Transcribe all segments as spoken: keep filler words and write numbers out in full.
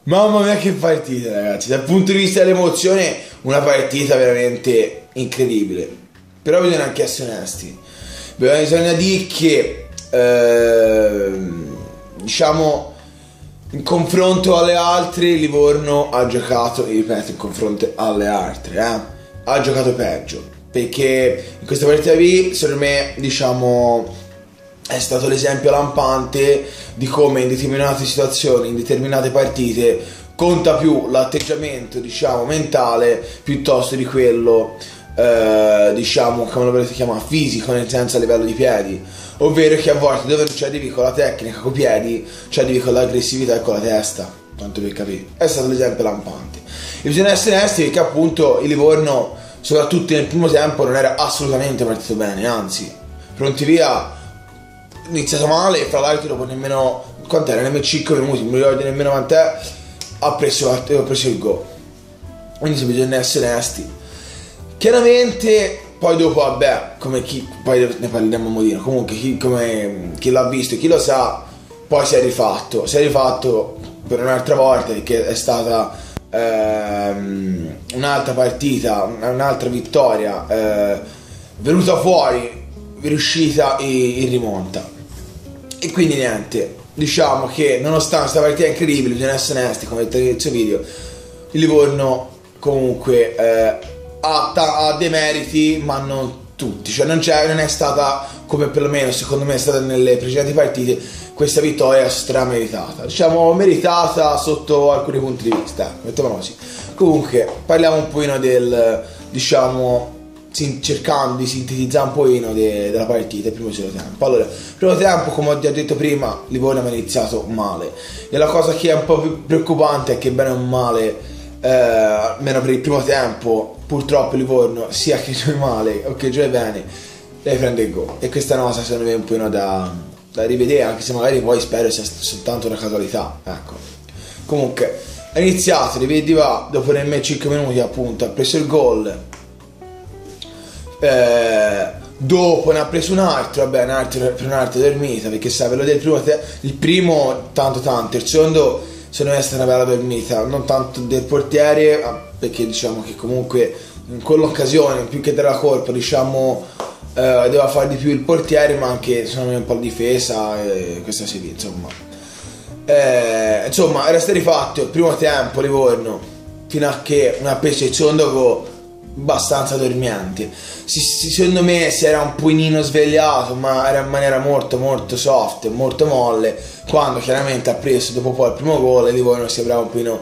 Mamma mia che partita, ragazzi, dal punto di vista dell'emozione una partita veramente incredibile. Però bisogna anche essere onesti, bisogna dire che eh, diciamo in confronto alle altre Livorno ha giocato, ripeto, in confronto alle altre eh, ha giocato peggio, perché in questa partita qui secondo me diciamo è stato l'esempio lampante di come in determinate situazioni, in determinate partite conta più l'atteggiamento diciamo mentale piuttosto di quello eh, diciamo, come lo volete chiamare, fisico, nel senso a livello di piedi, ovvero che a volte dove non ci arrivi con la tecnica, con i piedi, ci arrivi con l'aggressività e con la testa, tanto per capire. È stato l'esempio lampante. E bisogna essere onesti perché appunto il Livorno, soprattutto nel primo tempo, non era assolutamente partito bene, anzi pronti via iniziato male e fra l'altro dopo nemmeno quant'era, nemmeno cinque minuti, non mi ricordo nemmeno quant'è, ha preso, ha preso il gol. Quindi bisogna essere onesti. Chiaramente poi dopo vabbè, come chi, poi ne parliamo a modino, comunque chi, come, chi l'ha visto e chi lo sa, poi si è rifatto, si è rifatto per un'altra volta perché è stata ehm, un'altra partita, un'altra vittoria eh, venuta fuori, riuscita in rimonta. E quindi niente, diciamo che nonostante questa partita incredibile, bisogna essere onesti, come ho detto all'inizio video, il Livorno comunque eh, ha, ha dei meriti, ma non tutti, cioè non, c'è, non è stata, come perlomeno secondo me è stata nelle precedenti partite, questa vittoria strameritata, diciamo meritata sotto alcuni punti di vista, mettiamolo così. Comunque parliamo un pochino del, diciamo, cercando di sintetizzare un pochino de, della partita, il primo tempo. Allora, il primo tempo, come ho già detto prima, Livorno ha iniziato male, e la cosa che è un po' più preoccupante è che bene o male, eh, almeno per il primo tempo, purtroppo Livorno, sia che giochi male o che giochi bene, lei prende il gol, e questa è una cosa secondo me un po' da, da rivedere, anche se magari poi spero sia soltanto una casualità, ecco. Comunque è iniziato, rivediva dopo nemmeno cinque minuti appunto, ha preso il gol. Eh, dopo ne ha preso un altro, vabbè, un altro, per un altro dormita, perché sai, quello del primo, te- il primo tanto tanto, il secondo secondo me è stata una bella dormita, non tanto del portiere, perché diciamo che comunque in quell'occasione più che della colpa diciamo eh, doveva fare di più il portiere, ma anche secondo me un po' di difesa e questa serie, insomma eh, insomma era stato rifatto il primo tempo Livorno fino a che non ha preso il secondo gol abbastanza dormiente. Si, si, secondo me si era un pochino svegliato, ma era in maniera molto molto soft, molto molle, quando chiaramente ha preso dopo poi il primo gol e Livorno sembrava un pochino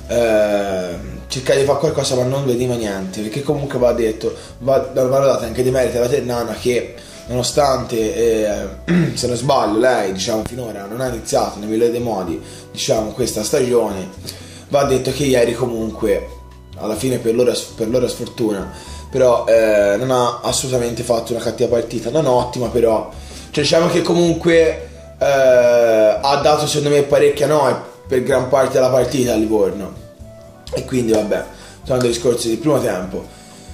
eh, cercare di fare qualcosa, ma non vedeva niente, perché comunque va detto, va, va dato anche dei meriti alla Ternana che nonostante eh, se non sbaglio lei diciamo finora non ha iniziato nel migliore dei modi diciamo questa stagione, va detto che ieri comunque alla fine per loro, per loro sfortuna, però eh, non ha assolutamente fatto una cattiva partita, non ottima però, cioè diciamo che comunque eh, ha dato secondo me parecchia noia per gran parte della partita a Livorno, e quindi vabbè, sono dei discorsi del primo tempo.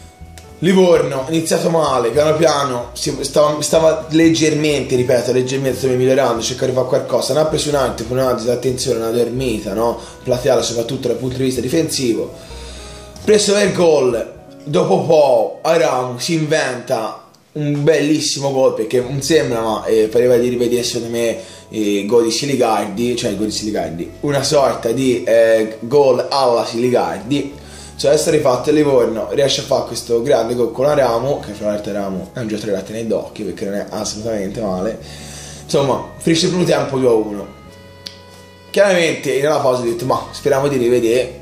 Livorno iniziato male, piano piano stava, stava leggermente, ripeto, leggermente migliorando, cercare di fare qualcosa, non ha preso un altro per una disattenzione, una dormita, no? Plateale soprattutto dal punto di vista difensivo. Preso il gol, dopo poco Aramu si inventa un bellissimo gol, perché non sembra, ma eh, pareva di rivedere secondo me il gol di Siligardi, cioè il gol di Siligardi, una sorta di eh, gol alla Siligardi, cioè essere rifatto. Livorno riesce a fare questo grande gol con Aramu, che fra l'altro Aramu è un giocatore da tenere d'occhio perché non è assolutamente male, insomma finisce il primo tempo due a uno. Chiaramente nella pausa ho detto ma speriamo di rivedere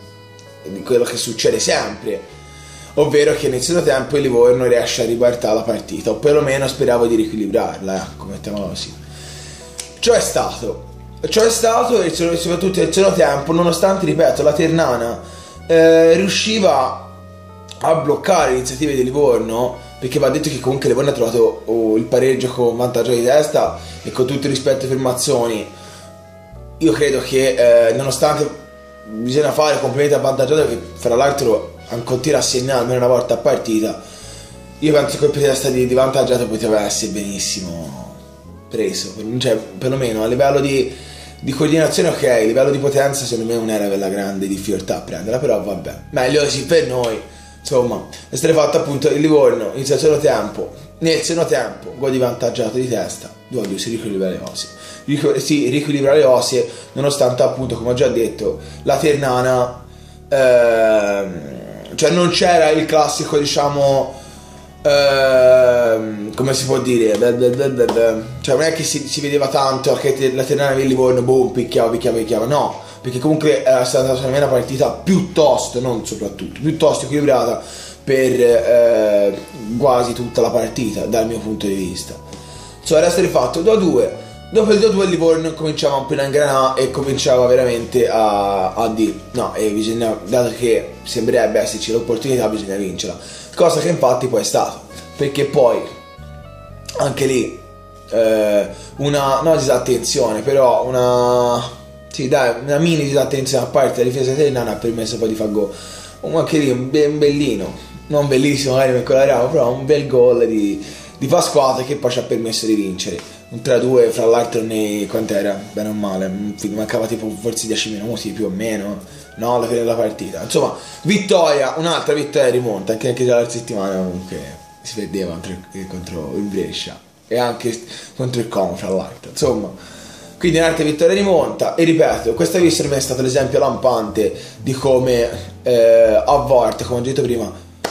di quello che succede sempre, ovvero che nel secondo tempo il Livorno riesce a ribaltare la partita, o perlomeno speravo di riequilibrarla, ecco, mettiamolo così. Ciò è stato, ciò è stato e soprattutto nel secondo tempo, nonostante, ripeto, la Ternana eh, riusciva a bloccare le iniziative di Livorno, perché va detto che comunque Livorno ha trovato oh, il pareggio con vantaggio di testa, e con tutto il rispetto per Mazzoni, io credo che eh, nonostante bisogna fare complimenti avvantaggiato, che fra l'altro continua a segnare almeno una volta a partita, io penso che il colpo di testa di, di vantaggio poteva essere benissimo preso, cioè perlomeno a livello di, di coordinazione ok, a livello di potenza secondo me non era quella grande difficoltà a prenderla, però vabbè, meglio così per noi. Insomma, è stato fatto appunto il Livorno, inizia il secondo tempo, nel secondo tempo, gol di vantaggio di testa, due a due si riequilibra le osse, Rico, si riequilibra le osse, nonostante appunto, come ho già detto, la Ternana, ehm, cioè non c'era il classico, diciamo, ehm, come si può dire, cioè non è che si, si vedeva tanto che la Ternana e il Livorno, boom, picchiava, picchiava, picchiava, no, perché comunque era stata secondo me una partita piuttosto, non soprattutto, piuttosto equilibrata per eh, quasi tutta la partita dal mio punto di vista. Insomma, resta di fatto due a due. Dopo il due a due il Livorno cominciava un po' a ingranare e cominciava veramente a, a dire no, e bisogna, dato che sembrerebbe esserci l'opportunità, bisogna vincerla, cosa che infatti poi è stata, perché poi anche lì eh, una non disattenzione, però una sì dai, una mini disattenzione a parte della difesa italiana ha permesso poi di far gol. Anche lì un, be- un bellino, non bellissimo magari per quella, però un bel gol di, di Pasquale che poi ci ha permesso di vincere. Un tre a due fra l'altro nei quant'era, bene o male, mancava tipo forse dieci minuti più o meno, no, alla fine della partita. Insomma, vittoria, un'altra vittoria rimonta, anche, anche già la settimana comunque si perdeva contro, contro il Brescia e anche contro il Como fra l'altro, insomma. Quindi un'altra vittoria rimonta e ripeto, questo per me è stato l'esempio lampante di come eh, a volte, come ho detto prima,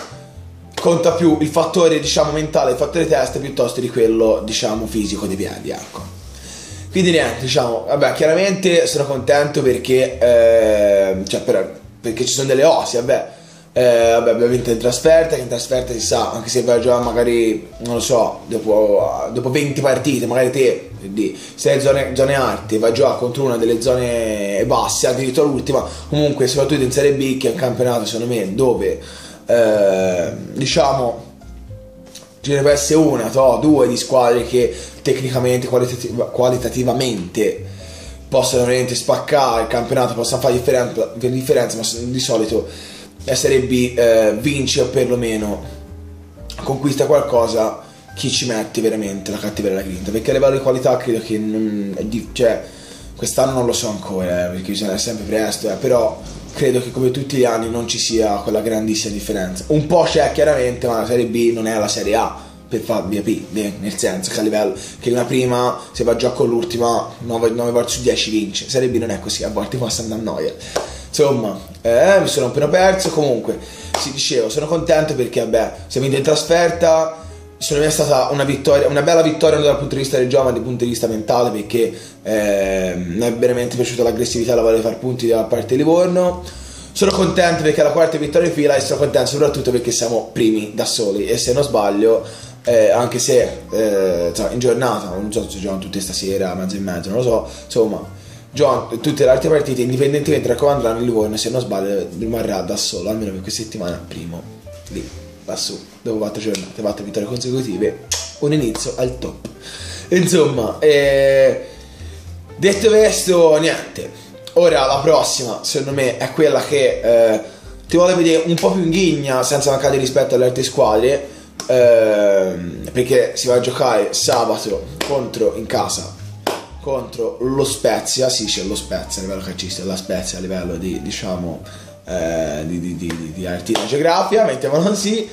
conta più il fattore diciamo mentale, il fattore testa piuttosto di quello diciamo fisico dei piedi, ecco. Quindi niente, diciamo, vabbè, chiaramente sono contento perché eh, cioè per, perché ci sono delle osi, vabbè. Eh, vabbè, abbiamo vinto in trasferta, che in trasferta si sa, anche se vai a giocare magari, non lo so, dopo, dopo venti partite, magari te, sei zone, zone alte, vai a giocare contro una delle zone basse, addirittura l'ultima, comunque soprattutto in Serie B, che è un campionato secondo me dove, eh, diciamo, ce ne può essere una, to, due di squadre che tecnicamente, qualitativ- qualitativamente possono veramente spaccare il campionato, possono fare differenza, differenza ma di solito la Serie B eh, vince o perlomeno conquista qualcosa chi ci mette veramente la cattiveria alla grinta, perché a livello di qualità credo che non, è di, cioè quest'anno non lo so ancora eh, perché bisogna sempre presto eh, però credo che come tutti gli anni non ci sia quella grandissima differenza. Un po' c'è chiaramente, ma la Serie B non è la Serie A per far via P, nel senso che a livello che una prima se va già con l'ultima nove volte su dieci vince. Serie B non è così, a volte può andare a noia. Insomma, eh, mi sono appena perso. Comunque, si dicevo, sono contento perché vabbè, siamo in trasferta. Secondo me è stata una vittoria, una bella vittoria non dal punto di vista del gioco, ma dal punto di vista mentale, perché eh, mi è veramente piaciuta l'aggressività e la voglia di far punti da parte di Livorno. Sono contento perché è la quarta vittoria in fila e sono contento soprattutto perché siamo primi da soli e se non sbaglio, eh, anche se eh, in giornata, non so se giocano tutte stasera, mezzo e mezzo, non lo so, insomma. John, tutte le altre partite, indipendentemente da come andranno, il Livorno, se non sbaglio, rimarrà da solo, almeno per questa settimana, primo, lì, lassù, dopo quattro giornate, quattro vittorie consecutive, un inizio al top. Insomma, eh, detto questo, niente, ora la prossima, secondo me, è quella che eh, ti vuole vedere un po' più in ghigna, senza mancare di rispetto alle altre squadre, eh, perché si va a giocare sabato contro, in casa, contro lo Spezia, sì c'è lo Spezia a livello calcistico, la Spezia a livello di, diciamo, eh, di, di, di, di artina geografia, mettiamola così,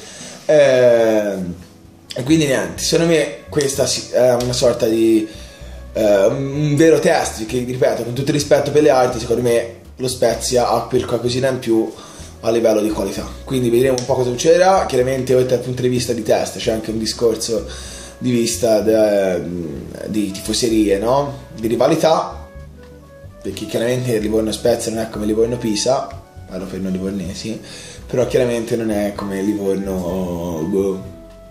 eh, e quindi niente, secondo me questa è una sorta di eh, un vero test, che ripeto, con tutto il rispetto per le altre, secondo me lo Spezia ha quel qualcosina in più a livello di qualità, quindi vedremo un po' cosa succederà. Chiaramente oltre dal punto di vista di test c'è anche un discorso di vista de, di tifoserie, no? Di rivalità, perché chiaramente Livorno Spezia non è come Livorno Pisa, parlo per noi livornesi, però chiaramente non è come Livorno boh,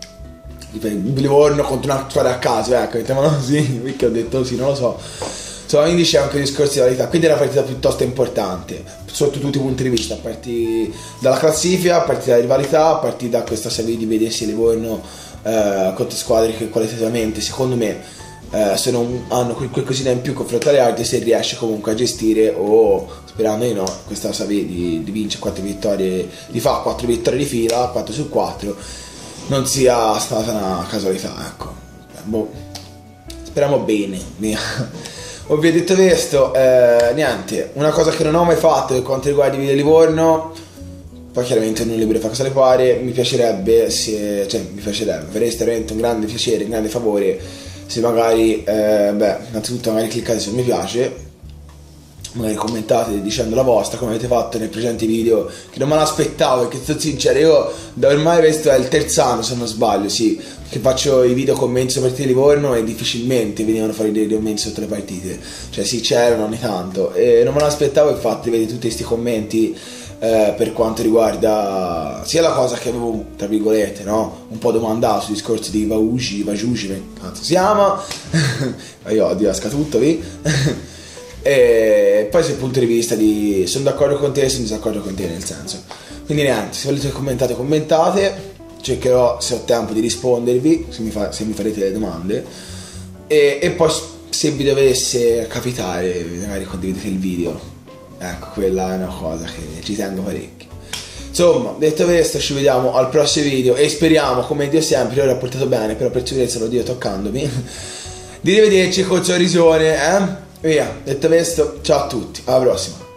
Livorno contro una squadra a caso, ecco, mettiamolo così, perché ho detto sì, non lo so. Insomma, quindi c'è anche un discorso di rivalità, quindi è una partita piuttosto importante sotto tutti i punti di vista, a partire dalla classifica, a partire dalla rivalità, a partire da questa serie di vedersi Livorno Uh, contro squadre che qualitativamente secondo me uh, se non hanno quel qualcosina in più confronto alle altre, se riesce comunque a gestire, o sperando di no, questa sapere di, di vincere quattro vittorie, di fare quattro vittorie di fila, quattro su quattro, non sia stata una casualità, ecco. Boh, speriamo bene. Ovvio, detto questo, eh, niente, una cosa che non ho mai fatto per quanto riguarda i video di Livorno, poi chiaramente non libero di fare cosa le pare, mi piacerebbe, se, cioè mi piacerebbe, veramente veramente un grande piacere, un grande favore, se magari, eh, beh, innanzitutto magari cliccate su mi piace, magari commentate dicendo la vostra come avete fatto nei precedenti video, che non me l'aspettavo, perché sono sincero, io da ormai questo è il terzo anno se non sbaglio, sì, che faccio i video commenti sulle partite di Livorno e difficilmente venivano fuori dei commenti sotto le partite, cioè sì c'erano ogni tanto e non me l'aspettavo, infatti vedi tutti questi commenti eh, per quanto riguarda sia la cosa che avevo tra virgolette, no, un po' domandato sul discorso di Vauci, Vagiuci, come cazzo si chiama, io odio asca tutto vi. E poi sul punto di vista di sono d'accordo con te, sono disaccordo con te, nel senso, quindi niente, se volete commentate commentate, cercherò se ho tempo di rispondervi se mi, fa, se mi farete le domande e, e poi se vi dovesse capitare magari condividete il video, ecco, quella è una cosa che ci tengo parecchio. Insomma, detto questo, ci vediamo al prossimo video e speriamo, come Dio sempre, io l'ho portato bene, però per sicurezza lo dico toccandomi, di rivederci col sorrisone, eh? Via, detto questo, ciao a tutti, alla prossima.